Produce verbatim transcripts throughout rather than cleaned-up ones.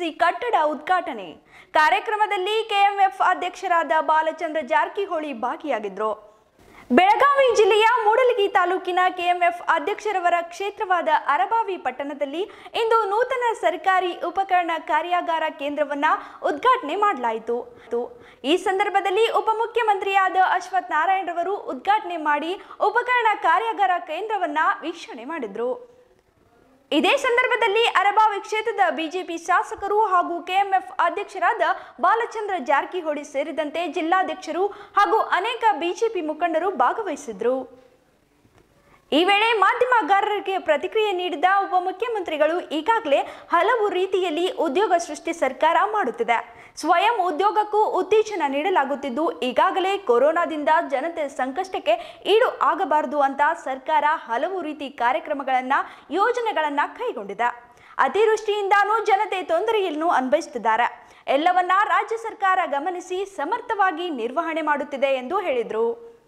PUC ಕಟ್ಟಡ ಉದ್ಘಾಟನೆ ಕಾರ್ಯಕ್ರಮದಲ್ಲಿ ಕೆಎಂಎಫ್ ಅಧ್ಯಕ್ಷರಾದ ಬಾಲಚಂದ್ರ ಜಾರಕಿಹೊಳಿ ಭಾಗಿಯಾಗಿದ್ದರು. ಬೆಳಗಾವಿ ಜಿಲ್ಲೆಯ ಮೂಡಲಗಿ ತಾಲೂಕಿನ ಕೆಎಂಎಫ್ ಅಧ್ಯಕ್ಷರವರ ಕ್ಷೇತ್ರವಾದ ಅರಬಾವಿ ಪಟ್ಟಣದಲ್ಲಿ ಇಂದು ನೂತನ ಸರ್ಕಾರಿ ಉಪಕರಣ ಕಾರ್ಯಾಗಾರ ಕೇಂದ್ರವನ್ನು ಉದ್ಘಾಟನೆ ಮಾಡಲಾಯಿತು. ಈ ಸಂದರ್ಭದಲ್ಲಿ ಉಪಮುಖ್ಯಮಂತ್ರಿಯಾದ ಅಶ್ವಥ್ ನಾರಾಯಣರವರು ಉದ್ಘಾಟನೆ ಮಾಡಿ ಉಪಕರಣ ಕಾರ್ಯಾಗಾರ ಕೇಂದ್ರವನ್ನು ವೀಕ್ಷಣೆ ಮಾಡಿದರು. ಇದೇ ಸಂದರ್ಭದಲ್ಲಿ ಅರಬಾವಿ ಕ್ಷೇತ್ರದ ಬಿಜೆಪಿ ಶಾಸಕರು ಹಾಗೂ ಕೆಎಂಎಫ್ ಅಧ್ಯಕ್ಷರಾದ ಬಾಲಚಂದ್ರ ಜಾರಕಿಹೊಳಿ ಸೇರಿದಂತೆ ಜಿಲ್ಲಾಧ್ಯಕ್ಷರು ಹಾಗೂ ಅನೇಕ ಬಿಜೆಪಿ ಮುಖಂಡರು ಭಾಗವಹಿಸಿದ್ರು. ಈ ವೇಳೆ ಮಾಧ್ಯಮಗಾರರಿಗೆ ಪ್ರತಿಕ್ರಿಯೆ ನೀಡಿದ ಉಪಮುಖ್ಯಮಂತ್ರಿಗಳು ಈಗಾಗಲೇ ಹಲವು ರೀತಿಯಲ್ಲಿ ಉದ್ಯೋಗ ಸೃಷ್ಟಿ ಸರ್ಕಾರ ಮಾಡುತ್ತಿದೆ. ಸ್ವಯಂ ಉದ್ಯೋಗಕ್ಕೂ ಉತ್ತೇಜನ ನೀಡಲಾಗುತ್ತಿದ್ದು ಈಗಾಗಲೇ ಕೊರೋನಾದಿಂದ ಜನತೆ ಸಂಕಷ್ಟಕ್ಕೆ ಈಡು ಆಗಬಾರದು ಅಂತ ಸರ್ಕಾರ ಹಲವು ರೀತಿ ಕಾರ್ಯಕ್ರಮಗಳನ್ನು ಯೋಜನೆಗಳನ್ನು ಕೈಗೊಂಡಿದೆ. ಅತಿವೃಷ್ಟಿಯಿಂದಾನೂ ಜನತೆ ತೊಂದರೆಯನ್ನು ಅನುಭವಿಸುತ್ತಿದ್ದಾರೆ. ಎಲ್ಲವನ್ನ ರಾಜ್ಯ ಸರ್ಕಾರ ಗಮನಿಸಿ ಸಮರ್ಥವಾಗಿ ನಿರ್ವಹಣೆ ಮಾಡುತ್ತಿದೆ ಎಂದು ಹೇಳಿದರು.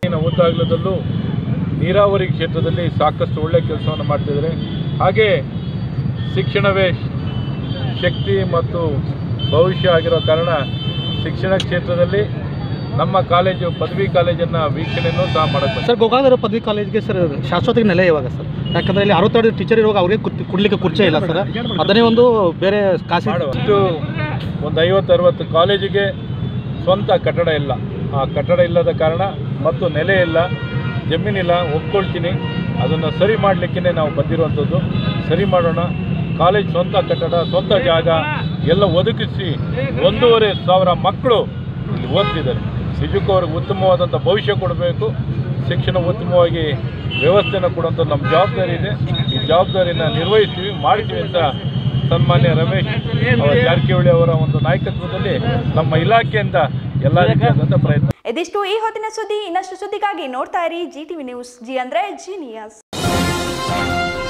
ನೀರಾವರಿ ಕ್ಷೇತ್ರದಲ್ಲಿ ಸಾಕಷ್ಟು ಒಳ್ಳೆಯ ಕೆಲಸವನ್ನು ಮಾಡ್ತಿದ್ದಾರೆ. ಹಾಗೆ ಶಿಕ್ಷಣವೇ ಶಕ್ತಿ ಮತ್ತು ಭವಿಷ್ಯ ಆಗಿರೋ ಕಾರಣ ಶಿಕ್ಷಣ ಕ್ಷೇತ್ರದಲ್ಲಿ ನಮ್ಮ ಕಾಲೇಜು ಪದವಿ ಕಾಲೇಜನ್ನು ವೀಕ್ಷಣೆಯನ್ನು ಸಹ ಮಾಡುತ್ತೆ. ಸರ್, ಗೋಕಾಕದ ಪದವಿ ಕಾಲೇಜ್ಗೆ ಸರ್ ಶಾಶ್ವತ ನೆಲೆ ಇವಾಗ ಸರ್, ಯಾಕಂದರೆ ಇಲ್ಲಿ ಅರವತ್ತೆರಡು ಟೀಚರ್ ಇರುವಾಗ ಅವರಿಗೆ ಕೊಡಲಿಕ್ಕೆ ಕುರ್ಚಿ ಇಲ್ಲ ಸರ್. ಅದನ್ನೇ ಒಂದು ಬೇರೆ ಕಾಸು ಅಷ್ಟು ಒಂದು ಐವತ್ತು ಅರವತ್ತು ಕಾಲೇಜಿಗೆ ಸ್ವಂತ ಕಟ್ಟಡ ಇಲ್ಲ. ಆ ಕಟ್ಟಡ ಇಲ್ಲದ ಕಾರಣ ಮತ್ತು ನೆಲೆ ಇಲ್ಲ, ಜಮೀನಿಲ್ಲ. ಒಪ್ಕೊಳ್ತೀನಿ, ಅದನ್ನು ಸರಿ ಮಾಡಲಿಕ್ಕೆ ನಾವು ಬಂದಿರುವಂಥದ್ದು. ಸರಿ ಮಾಡೋಣ. ಕಾಲೇಜ್ ಸ್ವಂತ ಕಟ್ಟಡ, ಸ್ವಂತ ಜಾಗ ಎಲ್ಲ ಒದಗಿಸಿ ಒಂದೂವರೆ ಸಾವಿರ ಮಕ್ಕಳು ಇಲ್ಲಿ ಓದ್ತಿದ್ದಾರೆ. ನಿಜಕ್ಕೂ ಅವ್ರಿಗೆ ಉತ್ತಮವಾದಂಥ ಭವಿಷ್ಯ ಕೊಡಬೇಕು, ಶಿಕ್ಷಣ ಉತ್ತಮವಾಗಿ ವ್ಯವಸ್ಥೆಯನ್ನು ಕೊಡುವಂಥ ನಮ್ಮ ಜವಾಬ್ದಾರಿ ಇದೆ. ಈ ಜವಾಬ್ದಾರಿನ ನಿರ್ವಹಿಸ್ತೀವಿ, ಮಾಡ್ತೀವಿ ಅಂತ ಸನ್ಮಾನ್ಯ ರಮೇಶ್ ಜಾರಕಿಹೊಳಿ ಅವರ ಒಂದು ನಾಯಕತ್ವದಲ್ಲಿ ನಮ್ಮ ಇಲಾಖೆಯಿಂದ ಎಲ್ಲ ರೀತಿಯಾದಂಥ ಪ್ರಯತ್ನ. ಇದಿಷ್ಟು ಈ ಹೊತ್ತಿನ ಸುದ್ದಿ. ಇನ್ನಷ್ಟು ಸುದ್ದಿಗಾಗಿ ನೋಡ್ತಾ ಇರಿ ಜಿ ಟಿವಿ ನ್ಯೂಸ್. ಜಿ ಅಂದ್ರೆ ಜೀನಿಯಸ್.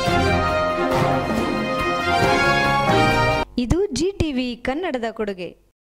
ಇದು ಜಿ ಟಿವಿ ಕನ್ನಡದ ಕೊಡುಗೆ.